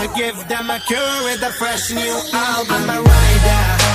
to give them a cure with a fresh new album. I'm a rider,